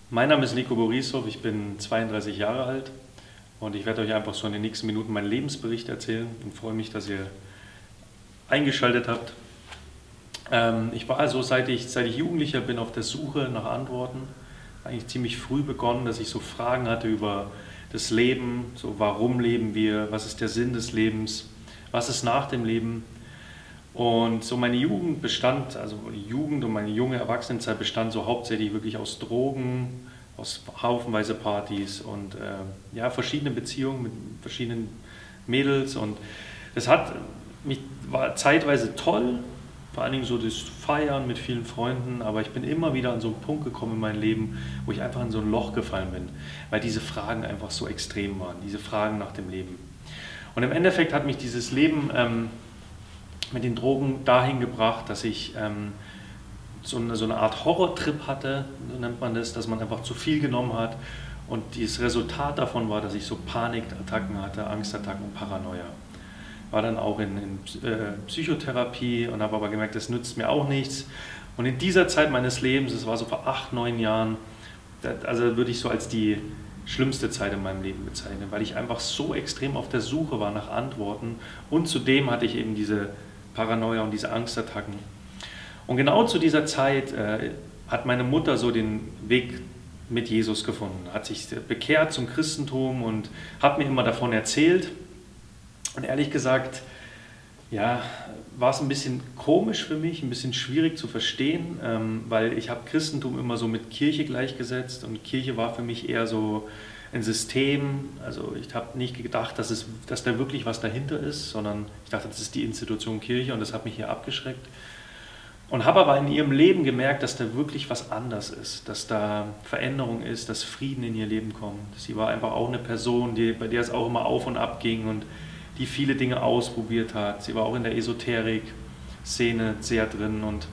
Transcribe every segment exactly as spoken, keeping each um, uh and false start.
Mein Name ist Nico Borisov, ich bin zweiunddreißig Jahre alt und ich werde euch einfach so in den nächsten Minuten meinen Lebensbericht erzählen und freue mich, dass ihr eingeschaltet habt. Ähm, ich war also, seit ich, seit ich Jugendlicher bin, auf der Suche nach Antworten. Eigentlich ziemlich früh begonnen, dass ich so Fragen hatte über das Leben, so warum leben wir, was ist der Sinn des Lebens, was ist nach dem Leben. Und so meine Jugend bestand, also die Jugend und meine junge Erwachsenenzeit bestand so hauptsächlich wirklich aus Drogen, aus haufenweise Partys und äh, ja, verschiedene Beziehungen mit verschiedenen Mädels. Und das hat mich, war zeitweise toll, vor allen Dingen so das Feiern mit vielen Freunden, aber ich bin immer wieder an so einen Punkt gekommen in meinem Leben, wo ich einfach in so ein Loch gefallen bin, weil diese Fragen einfach so extrem waren, diese Fragen nach dem Leben. Und im Endeffekt hat mich dieses Leben ähm, mit den Drogen dahin gebracht, dass ich ähm, so, eine, so eine Art Horrortrip hatte, so nennt man das, dass man einfach zu viel genommen hat. Und das Resultat davon war, dass ich so Panikattacken hatte, Angstattacken und Paranoia. War dann auch in, in äh, Psychotherapie und habe aber gemerkt, das nützt mir auch nichts. Und in dieser Zeit meines Lebens, das war so vor acht, neun Jahren, das, also würde ich so als die schlimmste Zeit in meinem Leben bezeichnen, weil ich einfach so extrem auf der Suche war nach Antworten und zudem hatte ich eben diese Paranoia und diese Angstattacken. Und genau zu dieser Zeit äh, hat meine Mutter so den Weg mit Jesus gefunden, hat sich bekehrt zum Christentum und hat mir immer davon erzählt. Und ehrlich gesagt, ja, war es ein bisschen komisch für mich, ein bisschen schwierig zu verstehen, ähm, weil ich habe Christentum immer so mit Kirche gleichgesetzt und Kirche war für mich eher so ein System, also ich habe nicht gedacht, dass, es, dass da wirklich was dahinter ist, sondern ich dachte, das ist die Institution Kirche und das hat mich hier abgeschreckt. Und habe aber in ihrem Leben gemerkt, dass da wirklich was anders ist, dass da Veränderung ist, dass Frieden in ihr Leben kommt. Sie war einfach auch eine Person, die, bei der es auch immer auf und ab ging und die viele Dinge ausprobiert hat. Sie war auch in der Esoterik-Szene sehr drin und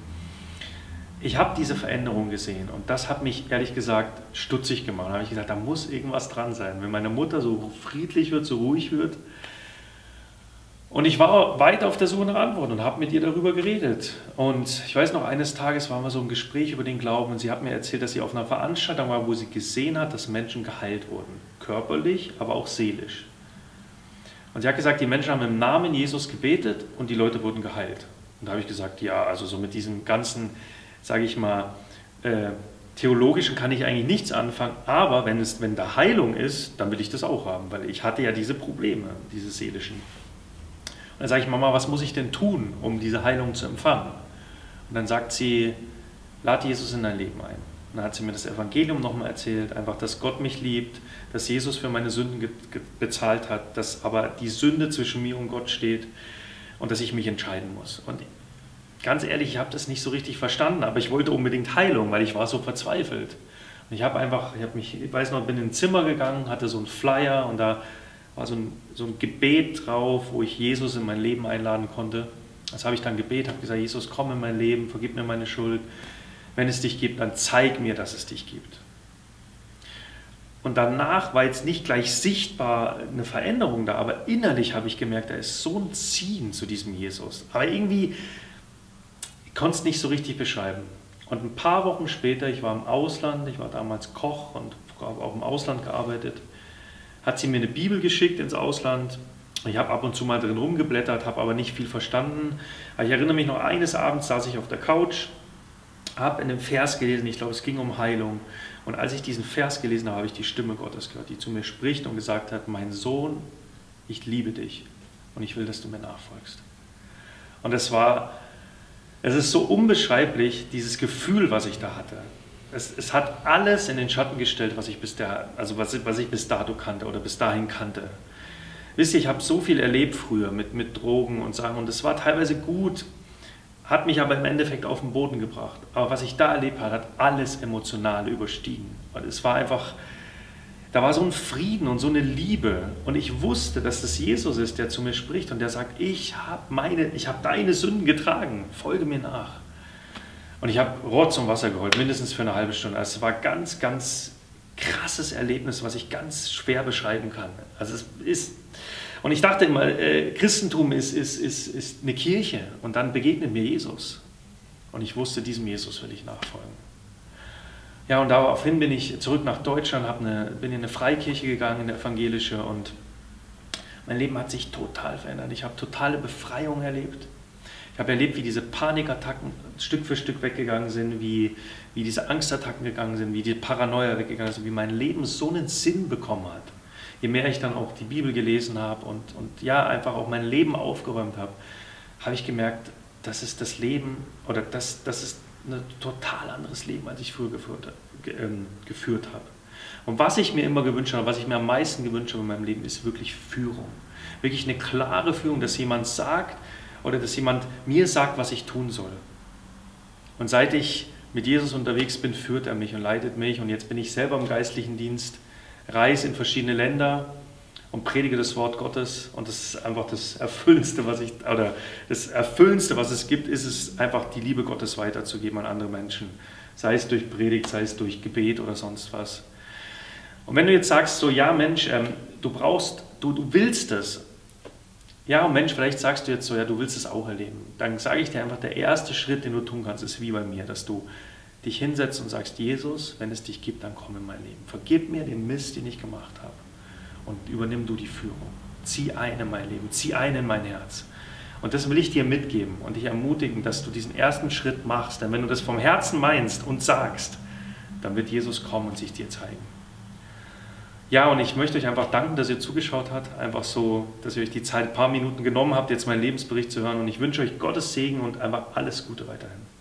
ich habe diese Veränderung gesehen und das hat mich ehrlich gesagt stutzig gemacht. Da habe ich gesagt, da muss irgendwas dran sein, wenn meine Mutter so friedlich wird, so ruhig wird. Und ich war weiter auf der Suche nach Antworten und habe mit ihr darüber geredet. Und ich weiß noch, eines Tages waren wir so im Gespräch über den Glauben und sie hat mir erzählt, dass sie auf einer Veranstaltung war, wo sie gesehen hat, dass Menschen geheilt wurden. Körperlich, aber auch seelisch. Und sie hat gesagt, die Menschen haben im Namen Jesus gebetet und die Leute wurden geheilt. Und da habe ich gesagt, ja, also so mit diesem ganzen, sage ich mal, äh, theologischen kann ich eigentlich nichts anfangen, aber wenn, es, wenn da Heilung ist, dann will ich das auch haben, weil ich hatte ja diese Probleme, diese seelischen. Und dann sage ich, Mama, was muss ich denn tun, um diese Heilung zu empfangen? Und dann sagt sie, lad Jesus in dein Leben ein. Und dann hat sie mir das Evangelium nochmal erzählt, einfach, dass Gott mich liebt, dass Jesus für meine Sünden bezahlt hat, dass aber die Sünde zwischen mir und Gott steht und dass ich mich entscheiden muss. Und ganz ehrlich, ich habe das nicht so richtig verstanden, aber ich wollte unbedingt Heilung, weil ich war so verzweifelt. Und ich habe einfach, ich habe mich, ich weiß noch, bin in ein Zimmer gegangen, hatte so einen Flyer und da war so ein, so ein Gebet drauf, wo ich Jesus in mein Leben einladen konnte. Das habe ich dann gebetet, habe gesagt, Jesus, komm in mein Leben, vergib mir meine Schuld. Wenn es dich gibt, dann zeig mir, dass es dich gibt. Und danach war jetzt nicht gleich sichtbar eine Veränderung da, aber innerlich habe ich gemerkt, da ist so ein Ziehen zu diesem Jesus. Aber irgendwie, ich konnte es nicht so richtig beschreiben. Und ein paar Wochen später, ich war im Ausland, ich war damals Koch und habe auch im Ausland gearbeitet, hat sie mir eine Bibel geschickt ins Ausland. Ich habe ab und zu mal drin rumgeblättert, habe aber nicht viel verstanden. Aber ich erinnere mich noch, eines Abends saß ich auf der Couch, habe in einem Vers gelesen, ich glaube, es ging um Heilung. Und als ich diesen Vers gelesen habe, habe ich die Stimme Gottes gehört, die zu mir spricht und gesagt hat, mein Sohn, ich liebe dich und ich will, dass du mir nachfolgst. Und es war, es ist so unbeschreiblich, dieses Gefühl, was ich da hatte. Es, es hat alles in den Schatten gestellt, was ich bis da, also was, was ich bis dato kannte oder bis dahin kannte. Wisst ihr, ich habe so viel erlebt früher mit, mit Drogen und Sachen und es war teilweise gut, hat mich aber im Endeffekt auf den Boden gebracht. Aber was ich da erlebt habe, hat alles Emotionale überstiegen. Und es war einfach, da war so ein Frieden und so eine Liebe. Und ich wusste, dass das Jesus ist, der zu mir spricht und der sagt, ich habe meine, ich habe deine Sünden getragen, folge mir nach. Und ich habe Rotz und Wasser geholt, mindestens für eine halbe Stunde. Also es war ein ganz, ganz krasses Erlebnis, was ich ganz schwer beschreiben kann. Also es ist... Und ich dachte immer, äh, Christentum ist, ist, ist, ist eine Kirche und dann begegnet mir Jesus. Und ich wusste, diesem Jesus will ich nachfolgen. Ja, und daraufhin bin ich zurück nach Deutschland, hab eine, bin in eine Freikirche gegangen, in eine evangelische, und mein Leben hat sich total verändert. Ich habe totale Befreiung erlebt. Ich habe erlebt, wie diese Panikattacken Stück für Stück weggegangen sind, wie, wie diese Angstattacken gegangen sind, wie die Paranoia weggegangen sind, wie mein Leben so einen Sinn bekommen hat. Je mehr ich dann auch die Bibel gelesen habe und, und ja, einfach auch mein Leben aufgeräumt habe, habe ich gemerkt, das ist das Leben, oder das, das ist ein total anderes Leben, als ich früher geführt, ähm, geführt habe. Und was ich mir immer gewünscht habe, was ich mir am meisten gewünscht habe in meinem Leben, ist wirklich Führung. Wirklich eine klare Führung, dass jemand sagt, oder dass jemand mir sagt, was ich tun soll. Und seit ich mit Jesus unterwegs bin, führt er mich und leitet mich. Und jetzt bin ich selber im geistlichen Dienst, reise in verschiedene Länder und predige das Wort Gottes. Und das ist einfach das Erfüllendste, was ich, oder das Erfüllendste, was es gibt, ist es einfach, die Liebe Gottes weiterzugeben an andere Menschen. Sei es durch Predigt, sei es durch Gebet oder sonst was. Und wenn du jetzt sagst, so, ja Mensch, ähm, du brauchst, du, du willst es. Ja, und Mensch, vielleicht sagst du jetzt so, ja, du willst es auch erleben. Dann sage ich dir einfach, der erste Schritt, den du tun kannst, ist wie bei mir, dass du dich hinsetzt und sagst, Jesus, wenn es dich gibt, dann komm in mein Leben. Vergib mir den Mist, den ich gemacht habe, und übernimm du die Führung. Zieh ein in mein Leben, zieh ein in mein Herz. Und das will ich dir mitgeben und dich ermutigen, dass du diesen ersten Schritt machst. Denn wenn du das vom Herzen meinst und sagst, dann wird Jesus kommen und sich dir zeigen. Ja, und ich möchte euch einfach danken, dass ihr zugeschaut habt, einfach so, dass ihr euch die Zeit, ein paar Minuten genommen habt, jetzt meinen Lebensbericht zu hören, und ich wünsche euch Gottes Segen und einfach alles Gute weiterhin.